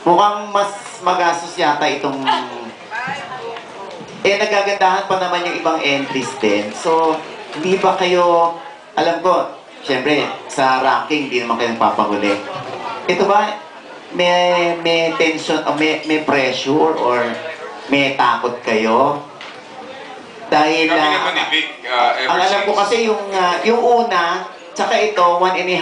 Mukhang mas magastos yata itong... nagagandahan pa naman yung ibang entries din. So, hindi ba kayo... Alam ko, syempre, sa ranking, hindi naman kayo nagpapahuli. Ito ba, may tension, o may pressure, or may takot kayo? Dahil... Kami naman ni Vic, ang alam ko kasi yung una, tsaka ito, one and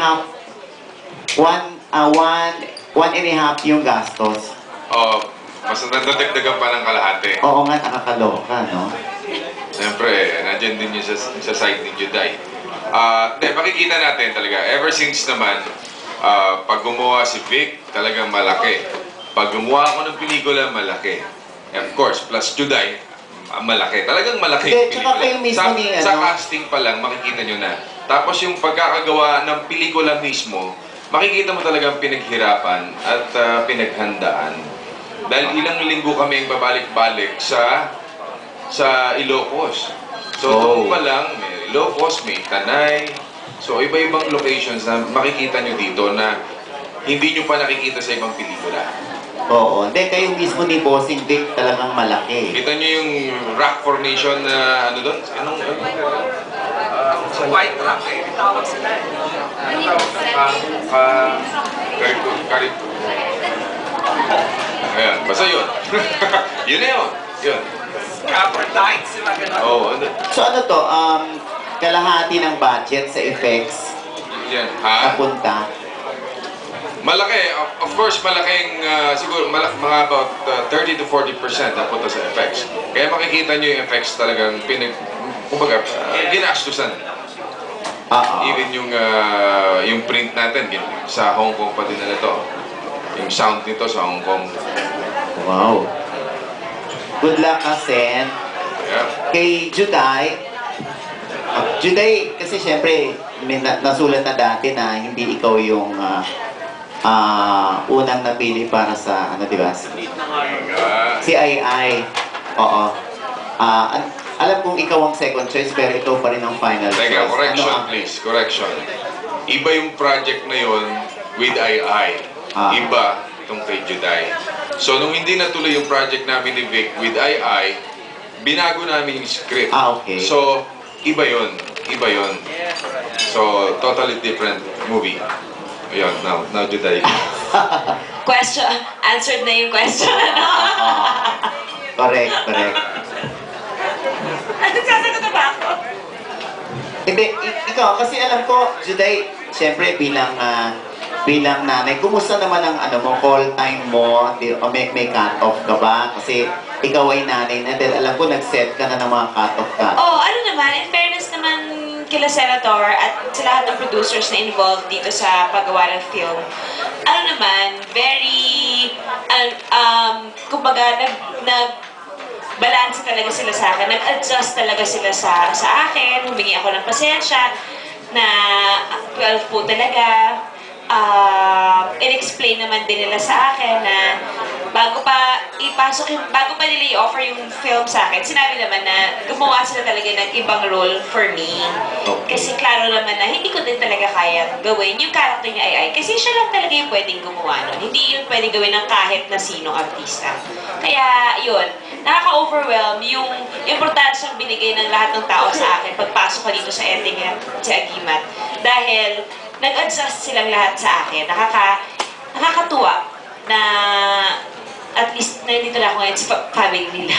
a half yung gastos. Mas nadagdagan pa ng kalahati. Oo nga, nakakaloka, no? Siyempre, nandiyan din yung sa side ni Juday. Makikita natin talaga, ever since naman, pag gumawa si Vic, talagang malaki. Pag gumawa ako ng pelikula, malaki. Of course, plus Juday, malaki. Talagang malaki yung pelikula. Sa casting pa lang, makikita nyo na. Tapos yung pagkakagawa ng pelikula mismo, makikita mo talagang pinaghirapan at pinaghandaan. Dahil ilang linggo kami babalik-balik sa Ilocos. So, doon pa lang, may Ilocos, may Tanay. So, iba-ibang locations na makikita nyo dito na hindi nyo pa nakikita sa ibang pelikula. Oo. Hindi, kayo mismo ni Bossing Vic talagang malaki. Kita nyo yung rock formation na ano doon? Anong White rock eh. Tawag sila eh. Ayan, basta yun. Yun na yun. Yun. Copper lights, sila gano'n. Oo. So ano to, kalahati ng budget sa effects Yan, ha? napunta? Malaki. Of course, malaking, siguro, mga about 30 to 40% napunta sa effects. Kaya makikita nyo yung effects talagang kumbaga, ginastusan. Even yung print natin, sa Hong Kong pa din na ito. Yung sound nito sa Hong Kong. Wow. Good luck, Sen. Yeah. Kay Juday, kasi syempre, may nasulat na dati na hindi ikaw yung unang napili para sa, ano diba? Si Ai. Oo. Alam kong ikaw ang second choice, pero ikaw pa rin ang final choice. Teka, correction please, correction. Iba yung project na yun with Ai. Iba itong kay Juday. So, nung hindi natuloy yung project namin ni Vic with Ai, binago namin yung script. Okay. So, iba yun. Iba yun. So, totally different movie. Ayun, now Juday. Question, answered na yung question, ano? Correct. Ano sasagot na ba ako? Hindi, ikaw, kasi alam ko, Juday, syempre bilang nanay, kumusta naman ang call time mo? O may cut-off ka ba? Kasi ikaw ay nanay na, dahil alam ko nag-set ka na ng mga cut-off ka. Oh, ano naman, in fairness naman kila Senator at sa lahat ng producers na involved dito sa paggawa ng film, ano naman, very, kumbaga, balance talaga sila sa akin. Nag-adjust talaga sila sa akin. Humingi ako ng pasensya na 12 po talaga. In-explain naman din nila sa akin na bago pa nila i-offer yung film sa akin, sinabi naman na gumawa sila talaga ng ibang role for me. Kasi klaro naman na hindi ko din talaga kaya gawin yung character niya ay kasi siya lang talaga yung pwedeng gumawa nun. Hindi yun pwedeng gawin ng kahit na sinong artista. Kaya yun, nakaka-overwhelm yung importansyang binigay ng lahat ng tao sa akin pagpasok ko dito sa ending sa Agimat. Dahil nag-adjust silang lahat sa akin. Nakakatuwa na at least nandito na ako ngayon sa family nila.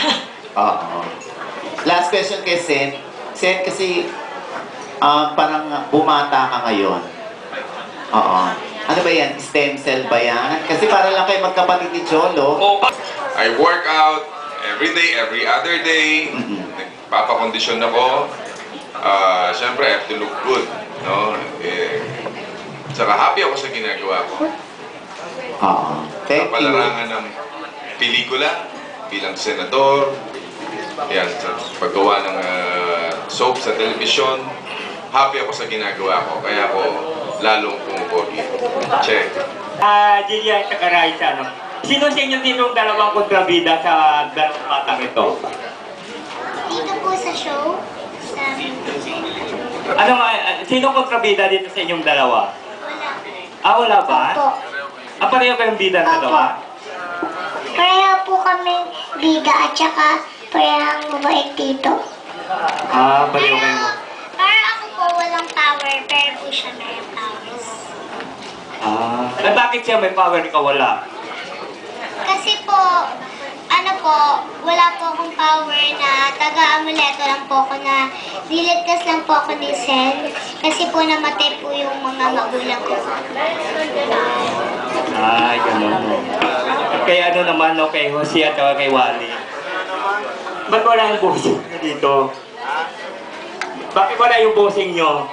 Last question kay Sen. Sen, kasi parang bumata ka ngayon. Ano ba yan? Stem cell ba yan? Kasi para lang kayo magkapatid ni Cholo. I work out every day, every other day. Nagpapakondisyon ako. Siyempre, I have to look good. No? Saka happy ako sa ginagawa ko. Thank you. Kapalarangan ng pelikula bilang senador. Yan, sa paggawa ng soap sa telebisyon. Happy ako sa ginagawa ko. Kaya ako lalong pumupogi. Check. Jillian at Raisa, no? Sino sa inyo ditong dalawang kontrabida sa dalawang batang ito? Dito po sa show. Ano nga, sino kontrabida dito sa inyong dalawa? Wala. Wala ba? Opo. Pareho kayong bida ng dalawa? po kaming bida at saka parang mabait dito. Baliw kayo. Para ako po walang power, pero po siya may powers. Bakit siya may power ka wala? Kasi po, wala po akong power na taga-amuleto lang po ako na niligtas lang po ako ni Sen. Kasi po namatay po yung mga magulang ko. Ay, gano'n. Kaya ano naman, no, kay Jose at saka kay Wally. Ba't wala yung bossing nyo dito? Bakit wala yung bossing nyo?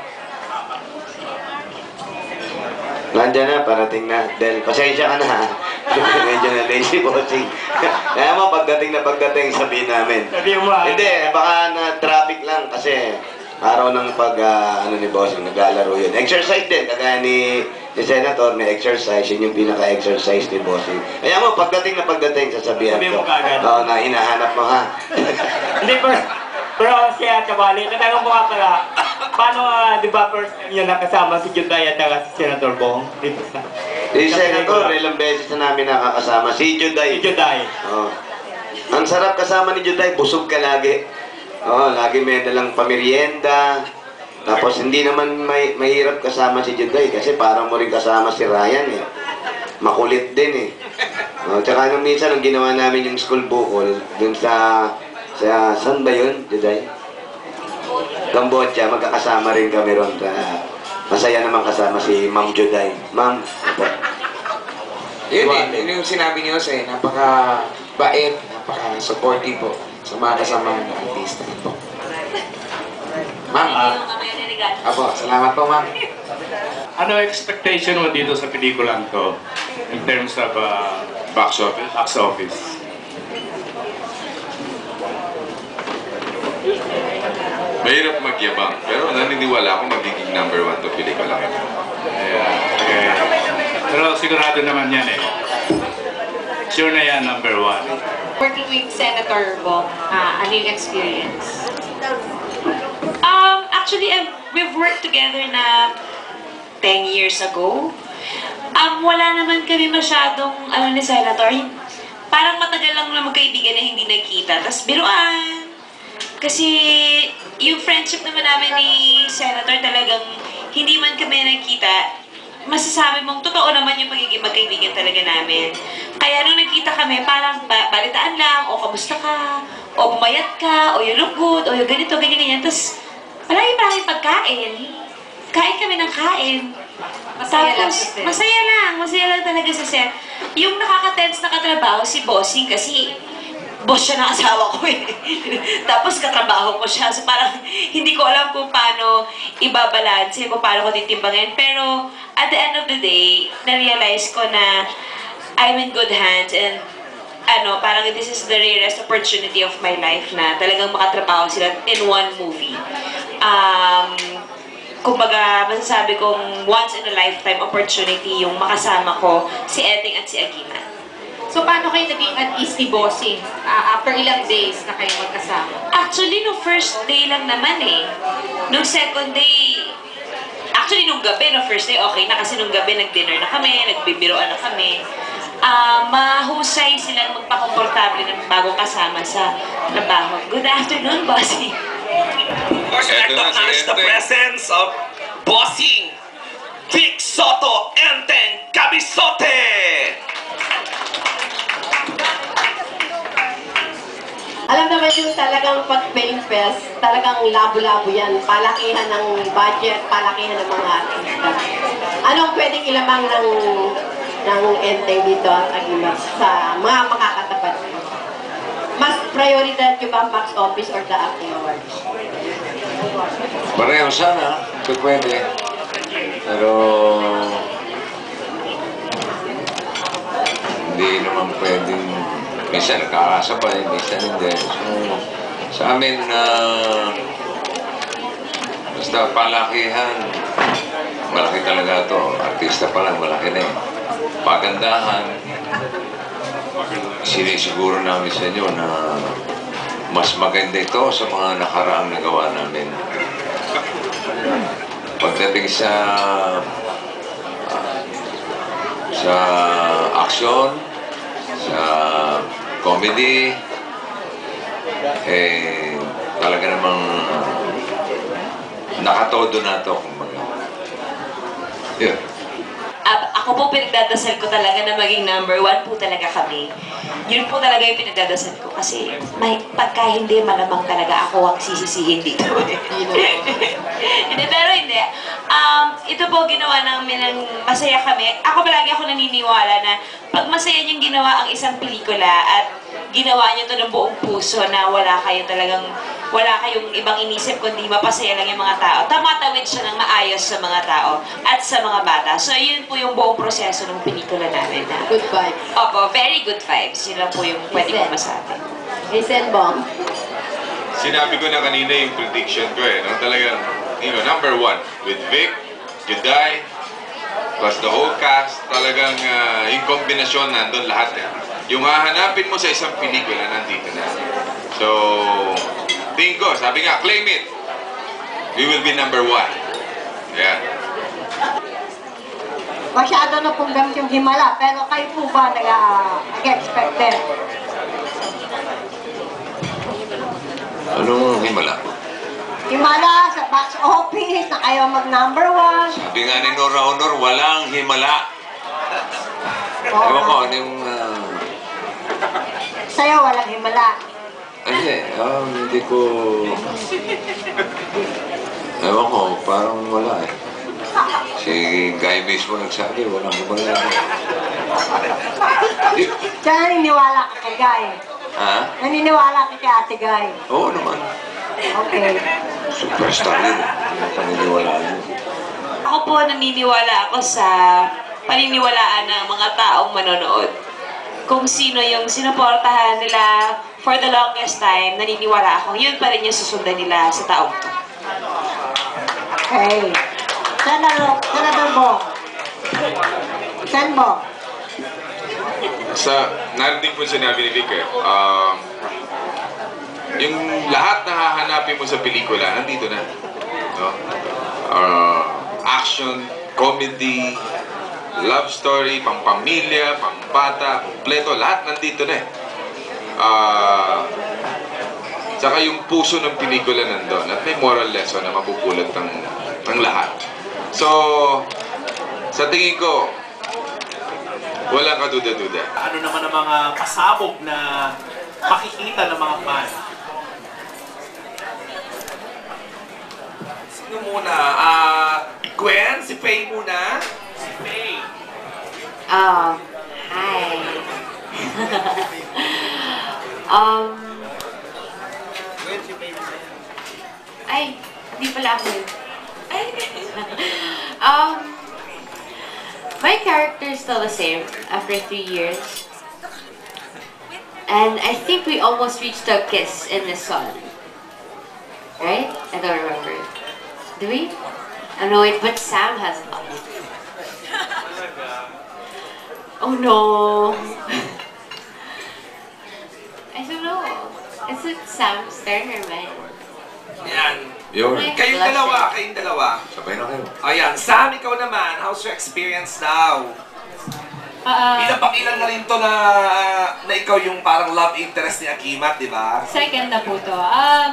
Nandiyan na, parating na. Del, pasensya ka na ha. Medyo na lazy bossing. Kaya mo, pagdating sabihin namin. Sabi mo, Hindi, baka na traffic lang kasi araw ng ni bossing, naglalaro yun. Exercise din, kagaya ni Senator, may exercise. Yun yung pinaka-exercise ni bossing. Kaya mo, pagdating sasabihan Sabi ko. mo kagad. Oo, na hinahanap mo ha. Hindi, pero siya at Wally, natanong ko nga pala, paano, di ba, first time yun nakasama si Juday at saka si Senator Bong? Dito sa... Si Senator, ilang beses na namin nakakasama. Si Juday. Si Juday. Oo. Ang sarap kasama ni Juday, busog ka lagi. Oo, lagi may dalang pamerienda. Tapos hindi naman mahirap kasama si Juday kasi parang mo rin kasama si Ryan eh. Makulit din eh. Tsaka nung minsan, nung ginawa namin yung school bukol, dun sa saan ba yun, Juday? Cambodia, magkakasama rin kami ron. Masaya naman kasama si Ma'am Juday. Ma'am, ito. Yun yung sinabi niyo Jose, napaka-bait, napaka-supportive po sa mga kasama ng artista po. Ma'am, apo, salamat po ma'am. Ano expectation mo dito sa pelikulang to in terms of Box office. box office? Mahirap magyabang, pero naniniwala ako magiging number 1 to pelikula. Yeah, okay. Pero sigurado naman yan eh. Sure na yan, number 1. Working with Senator Bong, ano yung experience? Actually, we've worked together na 10 years ago. Wala naman kami masyadong, ni Senator, parang matagal lang na magkaibigan na hindi nagkita. Tapos biruan. Kasi yung friendship naman namin ni Senator talagang hindi man kami nagkita, masasabi mong totoo naman yung pagiging magkaibigan talaga namin. Kaya nung nagkita kami, parang balitaan lang, o kamusta ka, o bumayat ka, o you look good, o yung ganito, ganyan. Tapos, marami pagkain. Kain kami ng kain. Tapos, masaya lang talaga sa set. Yung nakaka-tense na katrabaho si Bossing kasi boss siya ng asawa ko eh. Tapos katrabaho ko siya. So parang hindi ko alam kung paano ibabalanse, kung paano ko titimbangin. Pero at the end of the day, na-realize ko na I'm in good hands and parang this is the rarest opportunity of my life na talagang makatrabaho sila in one movie. Kumbaga, masasabi kong once in a lifetime opportunity yung makasama ko si Eding at si Agiman. So, paano kayo naging at ease ni Bossing? After ilang days na kayo magkasama? Actually, no first day lang naman eh. Nung second day, actually nung gabi, no first day, okay na kasi nung gabi nag-dinner na kami, nagbibiroan na kami. Mahusay silang magpakomportable ng bagong kasama sa trabaho. Good afternoon, Bossing. Of course, I'd like to acknowledge the presence of Bossing, Vic Soto, Enteng Cabisote! Alam naman yung talagang pag-film fest, talagang labo-labo yan. Palakihan ng budget, palakihan ng mga artista. Anong pwedeng ilamang ng Enteng dito at Agimat sa mga makakatapat? Mas prioridad yung ba ang box office or the acting awards? Pareho sana, kung pwede. Pero hindi naman pwedeng minsan nakakasabay, minsan hindi. So, sa amin basta palakihan, malaki talaga to. Artista pa lang, malaki na eh. Pagandahan, sinisiguro namin sa inyo na mas maganda ito sa mga nakaraang nagawa namin. Pagdating sa aksyon, sa comedy, talaga namang nakatodo na to, kumbaga. Yun. Ako po pinagdadasal ko talaga na maging number 1 po talaga kami. Yun po talaga yung pinagdadasal ko kasi pagka hindi, malamang talaga ako ang sisisihin dito. Hindi, pero hindi. Ito po ginawa namin ng masaya kami. Ako palagi ako naniniwala na pag masaya niyong ginawa ang isang pelikula at ginawa niyo to ng buong puso na wala kayong ibang inisip kundi mapasaya lang yung mga tao. Tamatawid siya ng maayos sa mga tao at sa mga bata. So, yun po yung buong proseso ng pelikula namin. Good vibes. Opo, very good vibes. Yun lang po yung pwede ko masabi. Listen, Bong. Sinabi ko na kanina yung prediction ko no? Talagang, number 1 with Vic, Juday, plus the whole cast, talagang yung kombinasyon nandun lahat Yung hahanapin mo sa isang pelikula, nandito na. So, tingin ko, sabi nga, claim it. We will be number 1. Yeah. Masyado na pong gamit yung himala, pero kayo po ba nag-expect din? Anong himala? Himala sa box office, na kayo mag-number 1. Sabi nga ni Nora Honor, walang himala. Ewan ko, ano yung... Sa'yo, walang himala. Hindi ko... Ewan ko, parang wala Si Guy mismo nagsabi, walang himala. Diyan naniniwala ka kay Guy. Ha? Naniniwala ka kay Ate Guy. Oo naman. Okay. Superstar yun. Hindi mo paniniwalaan yun. Ako po naniniwala ako sa paniniwalaan ng mga taong manonood. Kung sino yung sinuportahan nila for the longest time, naniniwala ako, yun pa rin yung susundan nila sa taong to. Okay. Senator Bong. Sen Bong. Narinig mo sinabi ni Vic yung lahat na hahanapin mo sa pelikula, nandito na. No? Action, comedy, love story, pampamilya, pambata, kompleto, lahat nandito na Tsaka yung puso ng pelikula nandun at may moral lesson na mapupulot ng lahat. So, sa tingin ko, walang kaduda-duda. Ano naman ang mga pasabog na makikita ng mga fan? Sino muna? Gwen? Si Faye muna? Si Faye. Hi. Ay, hindi pala ako yun. My character is still the same after 3 years. And I think we almost reached a kiss in this song. Right? I don't remember. Do we? I know it, but Sam has a lot. Oh no. I don't know. Is it Sam's turn or mine? Yan. Yun. Kayong dalawa. Sabay na kayo. Ayan, Sam, ikaw naman. How's your experience now? Ilan na rin to na ikaw yung parang love interest ni Akimat, di ba? Second na po to.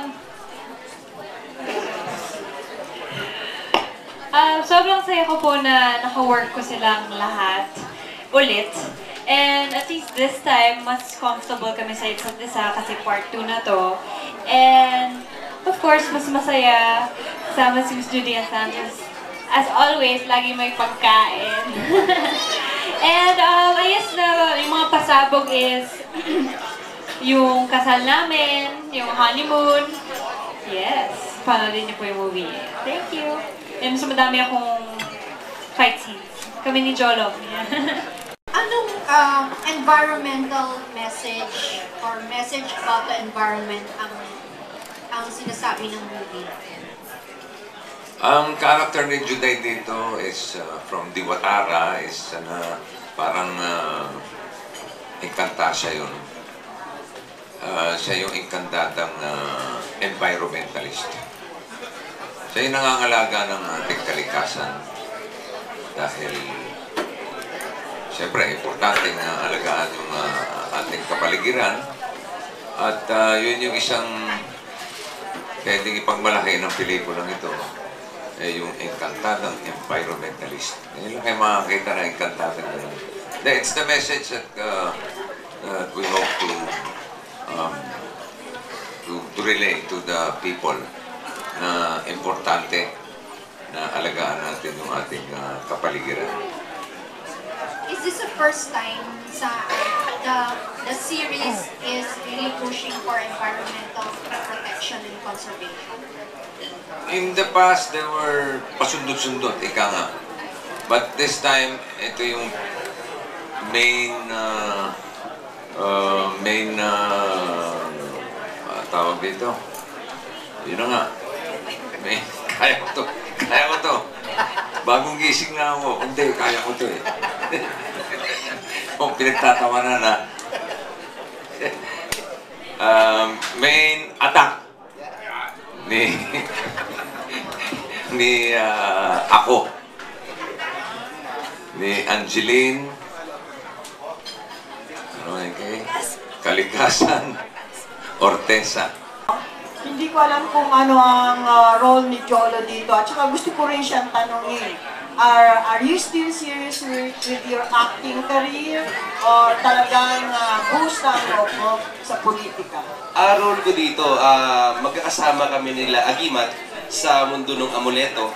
Sobrang saya ko po na naka-work ko silang lahat ulit. And at least this time, mas comfortable kami sa isa't isa kasi part 2 na to. And of course, mas masaya sama si Miss Judy Santos. As always, lagi may pagkain. And I guess na yung mga pasabog is yung kasal namin, yung honeymoon. Yes, panoodin niyo po yung movie. Thank you. And mas madami akong fight scenes. Kami ni Jolo. Anong environmental message or message about the environment ang sinasabi ng movie? Ang character ni Juday dito is from Diwatara, is parang inkanta siya yun. Siya yung inkantadang environmentalist. Siya yung nangangalaga ng ating kalikasan dahil siyempre importante na alagaan yung ating kapaligiran. kapaligiran. At yun yung isang pwedeng ipagmalaki ng pelikulang ito. Yung Encantadong Environmentalist. Ngayon lang kayo makakita na Encantadong gano'n. It's the message that we hope to relay to the people na importante na alagaan natin yung ating kapaligiran. Is this the first time sa the series is really pushing for environmental protection and conservation? In the past, there were pasundot-sundot, ika nga. But this time, ito yung main tawag dito. Yun na nga. Kaya ko to. Bagong gising na ako. Hindi, kaya ko to eh. Pinagtatawanan na. Main attack ni ako, ni Angeline, Kalikasan, Ortesa. Hindi ko alam kung ano ang role ni Jolo dito. At saka gusto ko rin siyang tanongin. Are you still serious with your acting career? Or talagang boost ang loob mo sa politika? Role ko dito, magkakasama kami nila Agimat sa mundo ng amuleto.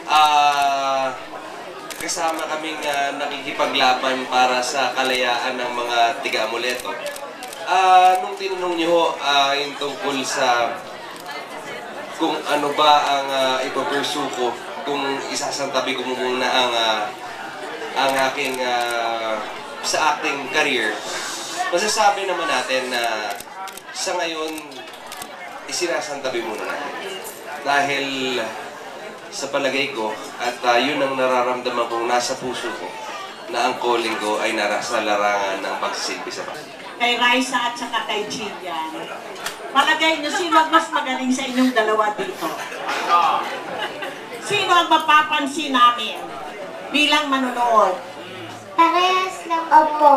Kasama kaming nakikipaglaban para sa kalayaan ng mga tiga-amuleto. Nung tinanong niyo yung tungkol sa kung ano ba ang ipapursue ko, kung isasantabi ko muna ang aking sa acting career, masasabi naman natin na sa ngayon isinasantabi muna natin. Dahil sa palagay ko at yun ang nararamdaman kong nasa puso ko na ang calling ko ay nasa larangan ng pagsisilbi sa bahay. Kay Raisa at saka kay Jillian. Palagay niyo, sino mas magaling sa inyong dalawa dito? Sino ang mapapansin namin bilang manonood? Parehas lang. Opo.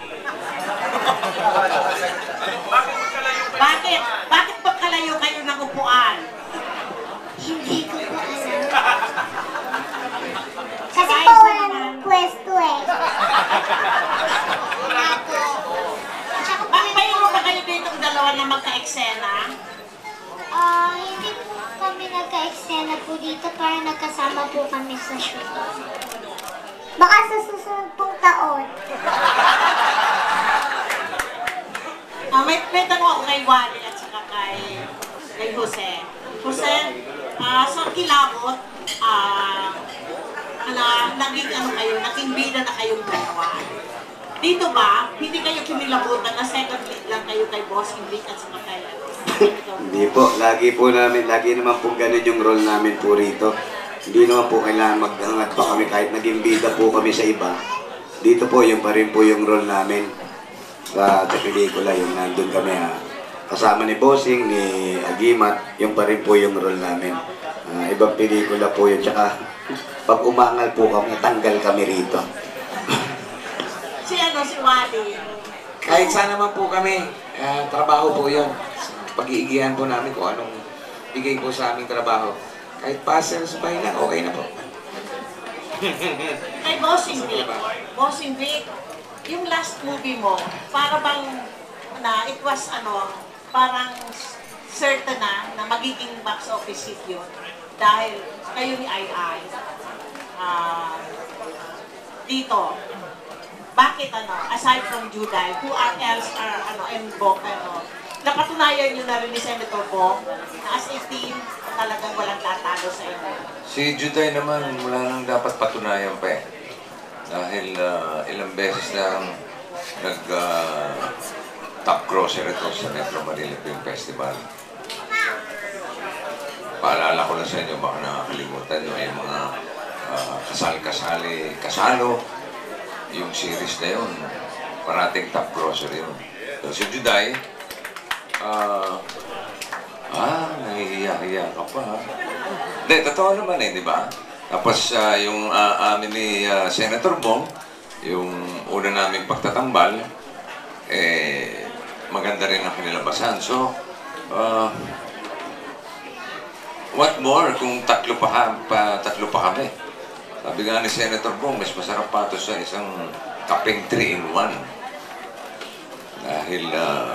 Bakit? Bakit ba kalayo kayo ng upuan? Hindi ko po alam. Kasi po walang pwesto eh. Mayroon ba kayo dito ang dalawa na magka-eksena? Hindi po kami nagka-eksena po dito para nagkasama po kami sa shoot. Baka sa susunod pong taon. May tanong ako kay Wally at saka kay Jose. Jose, sa kilabot, naging bida na kayong dalawa. Dito ba, hindi kayo kinilabutan na second lead lang kayo kay Boss Enrique at saka kay Hindi po, lagi naman po ganun yung role namin po rito. Hindi naman po kailangan maghangat pa kami kahit naging bida po kami sa iba. Dito po, yung pa rin po yung role namin sa pelikula, yung nandun kami kasama ni Bossing, ni Agimat, yung pa rin po yung role namin. Ibang pelikula po yun, tsaka pag umangal po kami, tanggal kami rito. Si Wally. Kahit saan naman po kami, trabaho po yun. Pag-iigihan po namin kung anong bigay po sa aming trabaho. Kahit puzzle sa bahay lang, okay na po. Kay Boss Enrique, yung last movie mo, para bang it was parang certain na magiging box office hit yun dahil kayo ni Ai dito. Bakit aside from Juday, who else napatunayan nyo na rin ni Senator Bong na as a team talagang walang tatalo sa inyo? Si Juday naman, wala nang dapat patunayan pa eh. Dahil ilang beses na top crosser ito sa Metro Manila Film Festival. Paalala ko lang sa inyo, baka nakakalimutan nyo yung mga kasalo. Yung series na yun, parating top crosser yun. So si Juday, nahihiya-hiya ka pa ha. Hindi, totoo naman eh, di ba? Tapos yung amin ni Senator Bong, yung una naming pagtatambal, maganda rin ang kinilabasan. So, what more kung tatlo pa kami? Sabi nga ni Senator Bong, mas masarap pa ito sa isang kapeng 3-in-1. Dahil,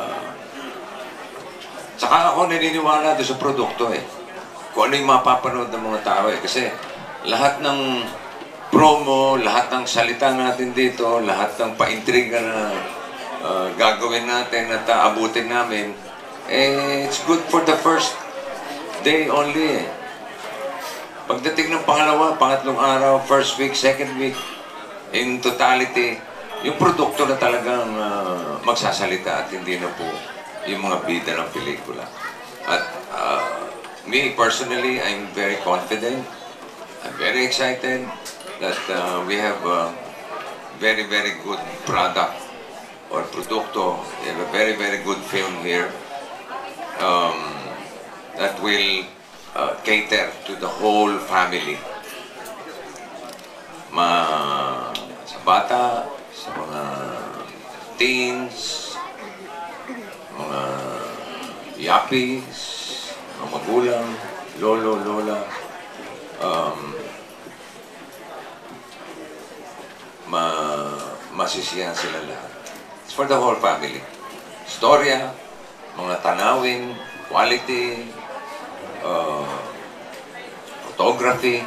saka ako naniniwala doon sa produkto eh. Kung ano yung mapapanood ng mga tao eh. Kasi lahat ng promo, lahat ng salita natin dito, lahat ng paintriga na gagawin natin at abutin namin, eh, it's good for the first day only eh. Pagdating ng pangalawa, pangatlong araw, first week, second week, in totality, yung produkto na talagang magsasalita at hindi na po yung mga bida ng pelikula. At me personally, I'm very confident, I'm very excited that we have a very, very good product or produkto. We have a very, very good film here that will cater to the whole family. Sa bata, sa mga teens, mga yappies, mga magulang, lolo, lola, masisiyahan sila lahat. It's for the whole family. Storya, mga tanawin, quality, photography,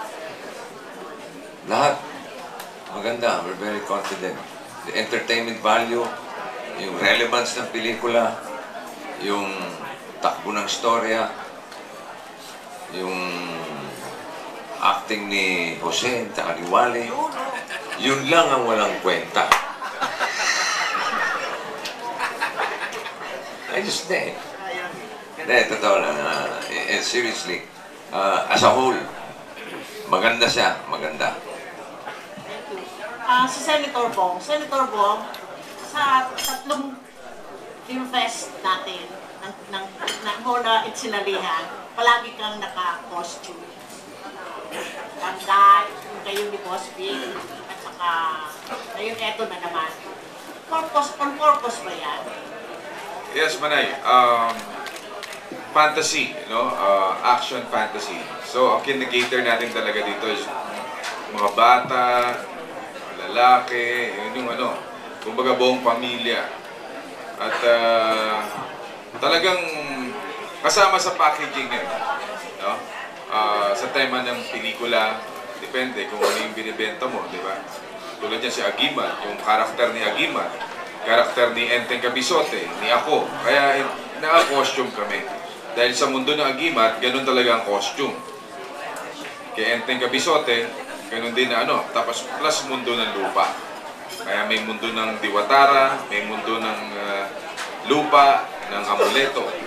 lahat maganda. We're very confident. The entertainment value, yung relevance ng pelikula, yung takbo ng storya, yung acting ni Jose at ni Wally, yun lang ang walang kwenta. I just think. Hindi, totoo lang. Seriously, as a whole, maganda siya, maganda. Si Senator Bong, sa tatlong film fest natin, ng muna itsinalihan, palagi kang naka-costume. Tanda, yung kayo ni Boss Big, at saka, ngayon eto na naman. On purpose ba yan? Yes, Manay. Fantasy, no? Action fantasy. So, ang kinagator natin talaga dito is mga bata, mga lalaki, yun yung ano, kumbaga buong pamilya. At talagang kasama sa packaging yan, no? Sa tema ng pelikula, depende kung ano yung binibenta mo, di ba? Tulad niya si Agimat, yung karakter ni Agimat, karakter ni Enteng Cabizote, ni ako. Kaya naka-costume kami. Dahil sa mundo ng Agimat, ganun talaga ang costume. Kay Enteng Cabizote, ganun din na ano, tapos plus mundo ng lupa. Kaya may mundo ng Diwatara, may mundo ng lupa, ng amuleto.